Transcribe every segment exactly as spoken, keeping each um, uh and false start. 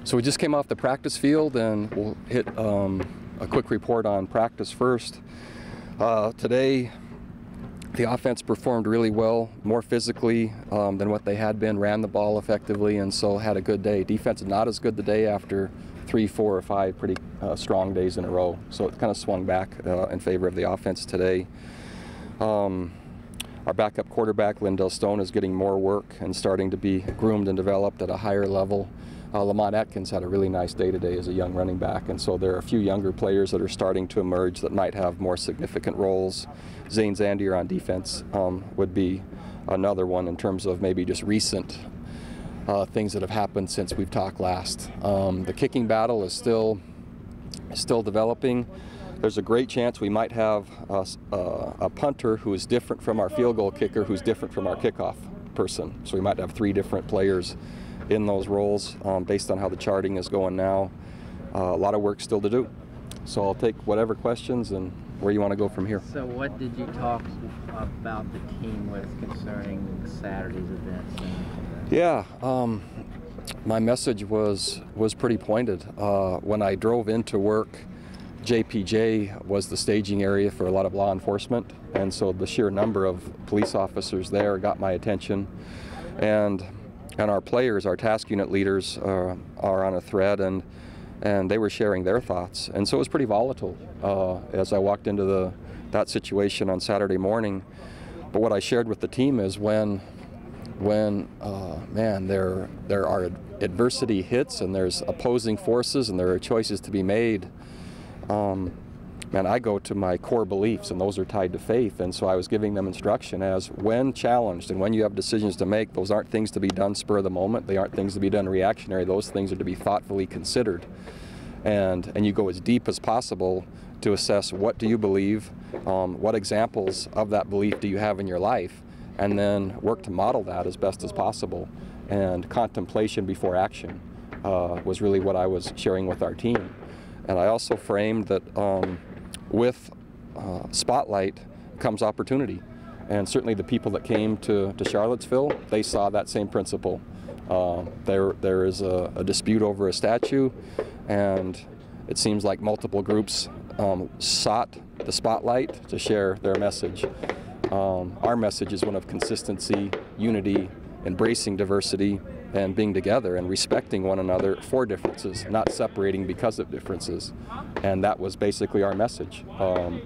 So we just came off the practice field, and we'll hit um, a quick report on practice first. Uh, today, the offense performed really well, more physically um, than what they had been, ran the ball effectively, and so had a good day. Defense not as good today after three, four, or five pretty uh, strong days in a row. So it kind of swung back uh, in favor of the offense today. Um, our backup quarterback, Lindell Stone, is getting more work and starting to be groomed and developed at a higher level. Uh, Lamont Atkins had a really nice day today as a young running back, and so there are a few younger players that are starting to emerge that might have more significant roles. Zane Zandier on defense um, would be another one in terms of maybe just recent uh, things that have happened since we've talked last. Um, the kicking battle is still, still developing. There's a great chance we might have a, a, a punter who is different from our field goal kicker, who's different from our kickoff person. So we might have three different players in those roles um, based on how the charting is going now. Uh, a lot of work still to do. So I'll take whatever questions and where you want to go from here. So what did you talk about the team with concerning Saturday's events? Yeah, um, my message was, was pretty pointed. Uh, when I drove into work, J P J was the staging area for a lot of law enforcement, and so the sheer number of police officers there got my attention. And And our players, our task unit leaders, uh, are on a thread, and and they were sharing their thoughts. And so it was pretty volatile uh, as I walked into the that situation on Saturday morning. But what I shared with the team is when when uh, man, there there are adversity hits and there's opposing forces and there are choices to be made. Um, Man, I go to my core beliefs, and those are tied to faith, and so I was giving them instruction as when challenged and when you have decisions to make, those aren't things to be done spur of the moment, they aren't things to be done reactionary, those things are to be thoughtfully considered. And, and you go as deep as possible to assess what do you believe, um, what examples of that belief do you have in your life, and then work to model that as best as possible. And contemplation before action uh, was really what I was sharing with our team. And I also framed that um, with uh, Spotlight comes opportunity, and certainly the people that came to, to Charlottesville, they saw that same principle. Uh, there, there is a, a dispute over a statue, and it seems like multiple groups um, sought the Spotlight to share their message. Um, our message is one of consistency, unity, embracing diversity, and being together and respecting one another for differences, not separating because of differences. And that was basically our message. Um,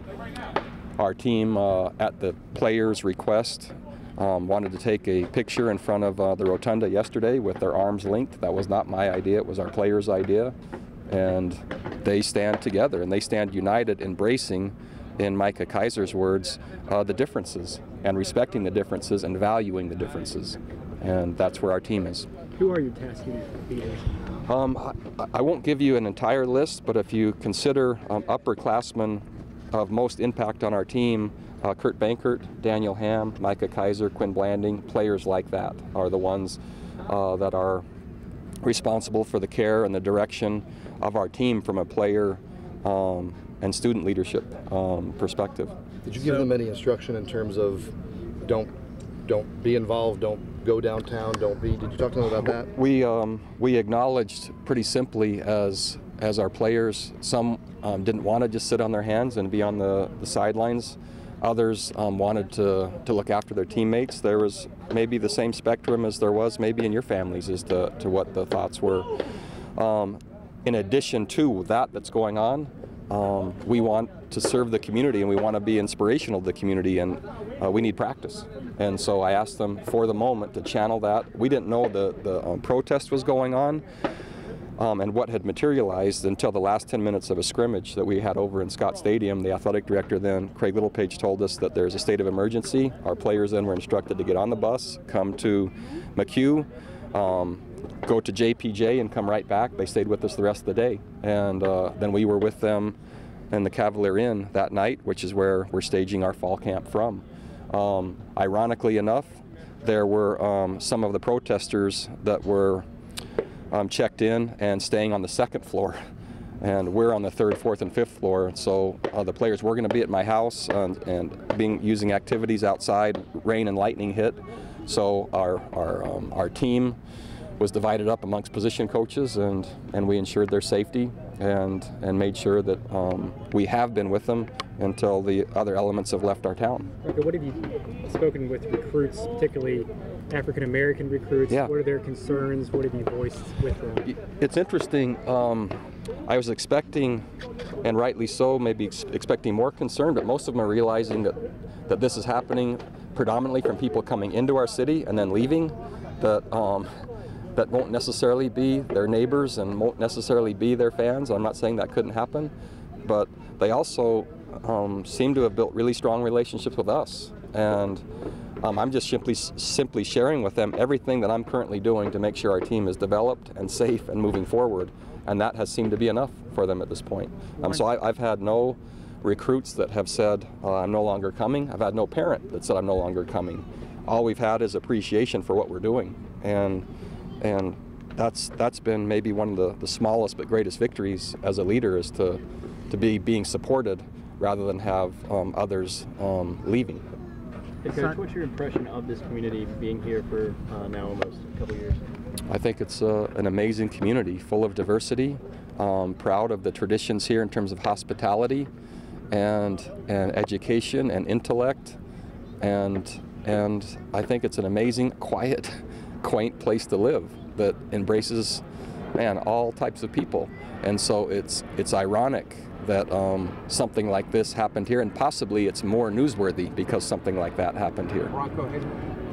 our team, uh, at the players' request, um, wanted to take a picture in front of uh, the rotunda yesterday with their arms linked. That was not my idea, it was our players' idea. And they stand together, and they stand united, embracing, in Micah Kaiser's words, uh, the differences, and respecting the differences and valuing the differences. And that's where our team is. Who are your task unit leaders? Um, I, I won't give you an entire list, but if you consider um, upperclassmen of most impact on our team, uh, Kurt Bankert, Daniel Ham, Micah Kaiser, Quinn Blanding, players like that are the ones uh, that are responsible for the care and the direction of our team from a player um, and student leadership um, perspective. Did you give them any instruction in terms of don't don't be involved, don't go downtown, don't be, did you talk to them about that? We, um, we acknowledged pretty simply as, as our players, some um, didn't want to just sit on their hands and be on the, the sidelines. Others um, wanted to, to look after their teammates. There was maybe the same spectrum as there was maybe in your families as to, to what the thoughts were. Um, in addition to that that's going on, Um, we want to serve the community, and we want to be inspirational to the community, and uh, we need practice. And so I asked them for the moment to channel that. We didn't know the, the um, protest was going on um, and what had materialized until the last ten minutes of a scrimmage that we had over in Scott Stadium. The athletic director then, Craig Littlepage, told us that there's a state of emergency. Our players then were instructed to get on the bus, come to McHugh, um, go to J P J and come right back. They stayed with us the rest of the day, and uh, then we were with them in the Cavalier Inn that night, which is where we're staging our fall camp from. Um, ironically enough, there were um, some of the protesters that were um, checked in and staying on the second floor, and we're on the third, fourth, and fifth floor. So uh, the players were going to be at my house and, and being using activities outside. Rain and lightning hit, so our our um, our team was divided up amongst position coaches, and, and we ensured their safety and, and made sure that um, we have been with them until the other elements have left our town. Okay, what have you spoken with recruits, particularly African American recruits? Yeah. What are their concerns? What have you voiced with them? It's interesting. Um, I was expecting, and rightly so, maybe ex expecting more concern, but most of them are realizing that, that this is happening predominantly from people coming into our city and then leaving, that um, that won't necessarily be their neighbors and won't necessarily be their fans. I'm not saying that couldn't happen, but they also um, seem to have built really strong relationships with us. And um, I'm just simply, simply sharing with them everything that I'm currently doing to make sure our team is developed and safe and moving forward. And that has seemed to be enough for them at this point. Um, so I, I've had no recruits that have said, uh, I'm no longer coming. I've had no parent that said I'm no longer coming. All we've had is appreciation for what we're doing. And And that's that's been maybe one of the, the smallest but greatest victories as a leader, is to to be being supported rather than have um, others um, leaving. Hey Coach, what's your impression of this community being here for uh, now almost a couple years? I think it's uh, an amazing community full of diversity, um, proud of the traditions here in terms of hospitality and and education and intellect, and and I think it's an amazing, quiet, quaint place to live that embraces, man, all types of people. And so it's it's ironic that um, something like this happened here, and possibly it's more newsworthy because something like that happened here. Bronco, have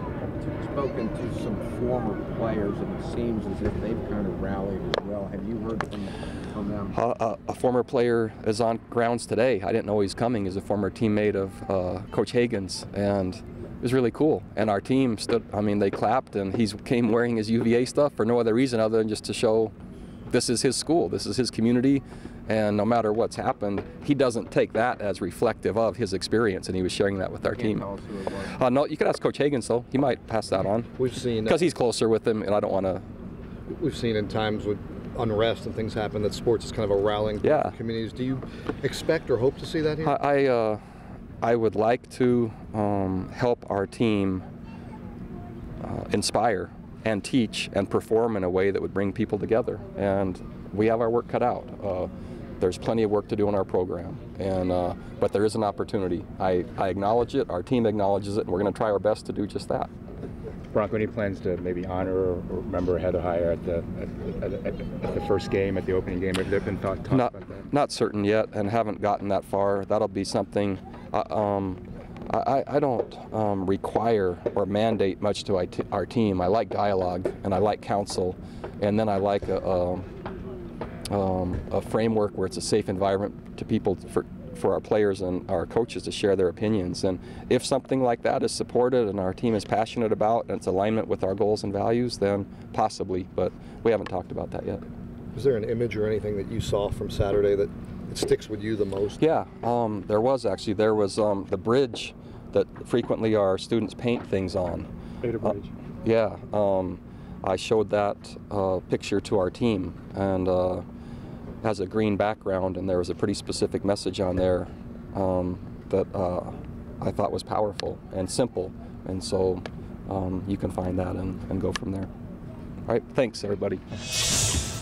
you spoken to some former players, and it seems as if they've kind of rallied as well. Have you heard from, from them? Uh, a, a former player is on grounds today. I didn't know he was coming. He's a former teammate of uh, Coach Hagan's, and it was really cool. And our team stood, I mean, they clapped, and he came wearing his U V A stuff for no other reason other than just to show this is his school, this is his community, and no matter what's happened, he doesn't take that as reflective of his experience, and he was sharing that with our team. Uh, no, you could ask Coach Hagan, though. He might pass that on. We've seen because he's closer with him, and I don't want to. We've seen in times with unrest and things happen that sports is kind of a rallying point Yeah. for communities. Do you expect or hope to see that here? I I, uh, I would like to um, help our team uh, inspire and teach and perform in a way that would bring people together, and we have our work cut out. Uh, there's plenty of work to do in our program, and uh, but there is an opportunity. I, I acknowledge it, our team acknowledges it, and we're going to try our best to do just that. Bronco, any plans to maybe honor or remember Heather Heyer at the at, at, at, at the first game, at the opening game? Have there been thought, talk Not, about that? not certain yet, and haven't gotten that far. That'll be something. Uh, um, I, I don't um, require or mandate much to our team. I like dialogue, and I like counsel, and then I like a, a, um, a framework where it's a safe environment to people, for, for our players and our coaches to share their opinions. And if something like that is supported and our team is passionate about, and it's alignment with our goals and values, then possibly, but we haven't talked about that yet. Is there an image or anything that you saw from Saturday that it sticks with you the most? Yeah, um, there was actually. There was um, the bridge that frequently our students paint things on. Beta Uh, Bridge. yeah, um, I showed that uh, picture to our team, and uh, has a green background, and there was a pretty specific message on there um, that uh, I thought was powerful and simple, and so um, you can find that and, and go from there. All right, thanks everybody.